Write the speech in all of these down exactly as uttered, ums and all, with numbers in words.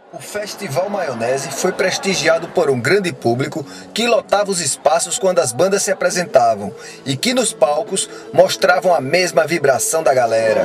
O Festival Maionese foi prestigiado por um grande público que lotava os espaços quando as bandas se apresentavam e que nos palcos mostravam a mesma vibração da galera.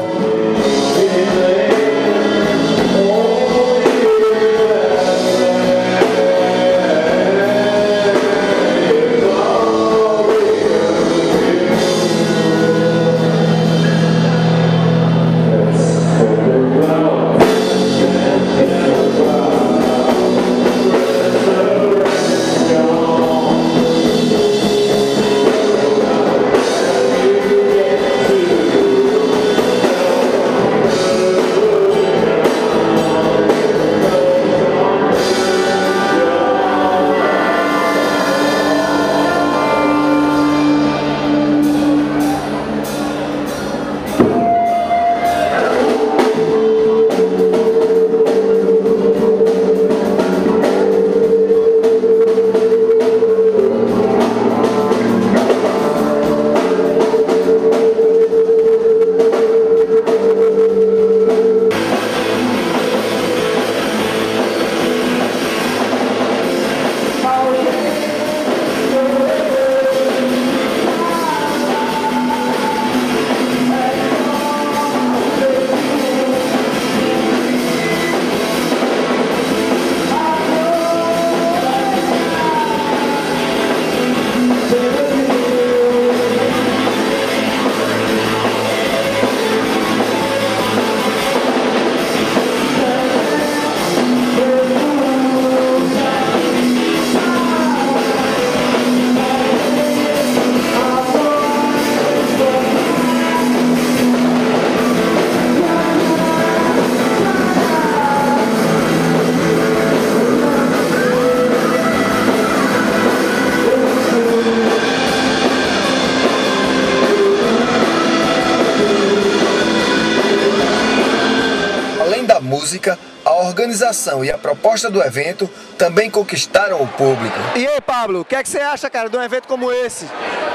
Música, a organização e a proposta do evento também conquistaram o público. E aí, Pablo, o que é que você acha, cara, de um evento como esse?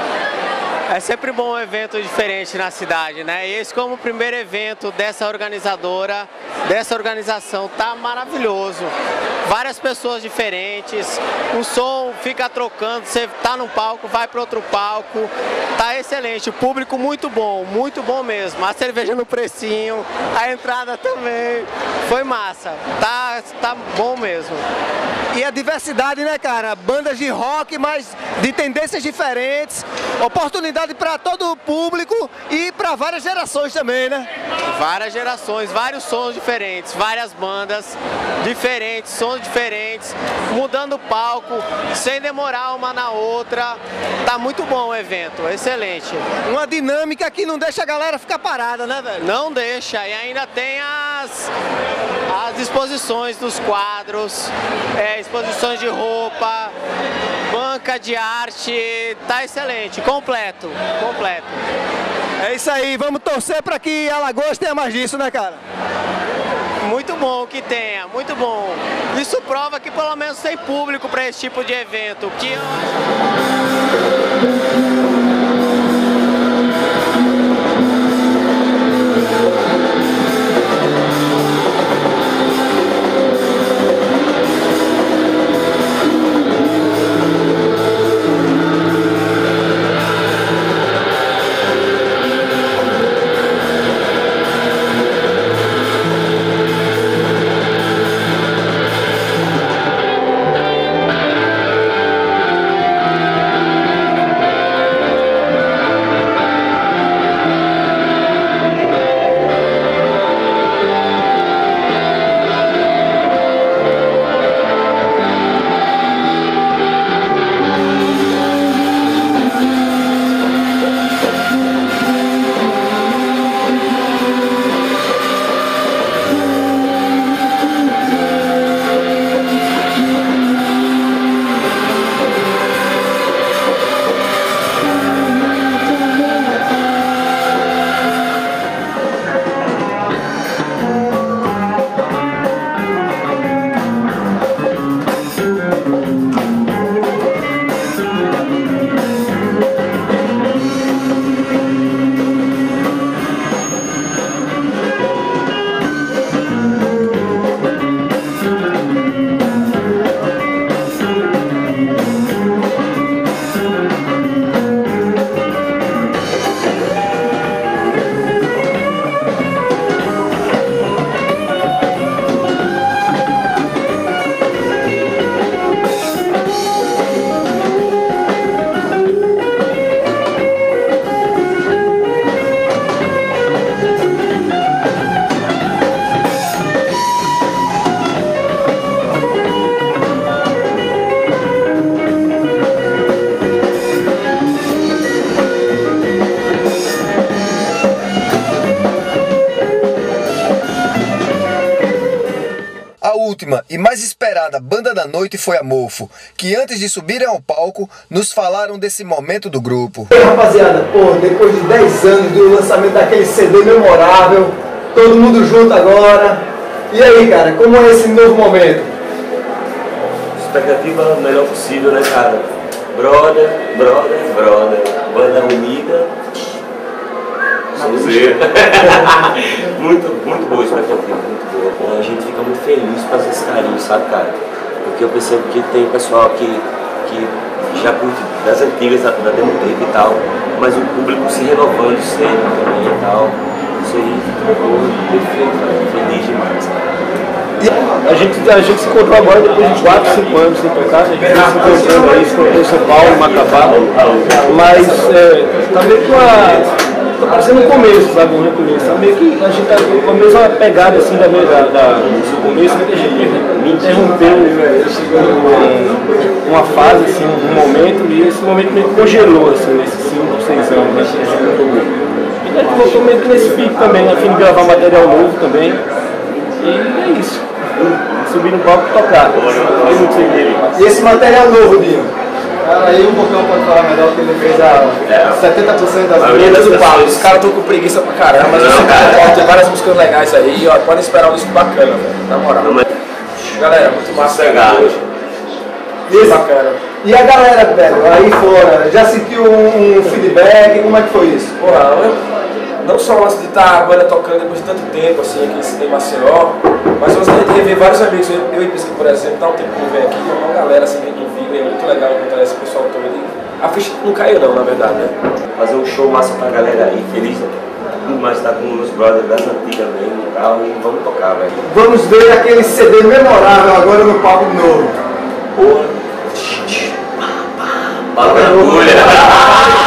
É sempre bom um evento diferente na cidade, né? Esse como primeiro evento dessa organizadora, dessa organização, tá maravilhoso. Várias pessoas diferentes, o som fica trocando, você tá num palco, vai para outro palco, tá excelente, o público muito bom, muito bom mesmo. A cerveja no precinho, a entrada também, foi massa, tá, tá bom mesmo. E a diversidade, né, cara? Bandas de rock, mas de tendências diferentes, oportunidade para todo o público e para várias gerações também, né? Várias gerações, vários sons diferentes, várias bandas diferentes, sons diferentes, mudando o palco, sem demorar uma na outra. Tá muito bom o evento, excelente. Uma dinâmica que não deixa a galera ficar parada, né, velho? Não deixa, e ainda tem as, as exposições dos quadros, é, exposições de roupa, banca de arte, tá excelente, completo, completo. É isso aí, vamos torcer para que Alagoas tenha mais disso, né, cara? Muito bom que tenha, muito bom. Isso prova que pelo menos tem público para esse tipo de evento, que eu última e mais esperada banda da noite foi a Mofo, que antes de subirem ao palco, nos falaram desse momento do grupo. E aí, rapaziada, pô, depois de dez anos do lançamento daquele C D memorável, todo mundo junto agora. E aí, cara, como é esse novo momento? Expectativa melhor possível, né, cara? Brother, brother, brother, banda unida. muito, muito boa a expectativa, muito boa. A gente fica muito feliz por fazer esse carinho, sabe, cara? Porque eu percebo que tem pessoal que, que já curte das antigas, da, da demo tape e tal, mas o público se renovando sempre também e tal. Isso aí ficou perfeito, cara. Feliz demais, cara. A gente, a gente se encontrou agora depois de quatro, cinco anos sem tocar, a gente se encontrando aí, se encontrou em São Paulo, Macapá, mas é, tá meio que uma... tá parecendo um começo, sabe, um recomeço, tá meio que a gente tá com a mesma pegada assim da, da, da, do começo, a gente me interrompeu um, uma fase, assim, um momento, e esse momento meio que congelou, assim, nesses cinco, seis anos, né, que a gente jogou. E a gente voltou meio que nesse pico também, a fim de gravar material novo também, e é isso. Subir no palco e tocar. E esse material novo, Dinho? Cara, aí o Bocão pode falar melhor que ele fez a é. setenta por cento das letras do palco. Os caras estão com preguiça pra caramba, mas não, cara, tem várias músicas legais aí, ó, podem esperar um disco bacana, velho, na moral. Não, mas... Galera, muito massa hoje. Isso. Bacana. E a galera, velho, aí fora, já sentiu um, um feedback? Como é que foi isso? Porra, eu... Não só o lance de estar a banda tocando depois de tanto tempo, assim, aqui em Maceió, mas o lance de rever vários amigos. Eu, eu e Pisca, por exemplo, tá um tempo que eu venho aqui, uma galera assim, que eu vi, é muito legal encontrar esse pessoal todo. A ficha não caiu não, na verdade, né? Fazer um show massa pra galera aí, feliz, mas tá com os brothers das antigas mesmo e tal, e vamos tocar, velho. Vamos ver aquele C D memorável agora no palco novo. Porra. Bagulho.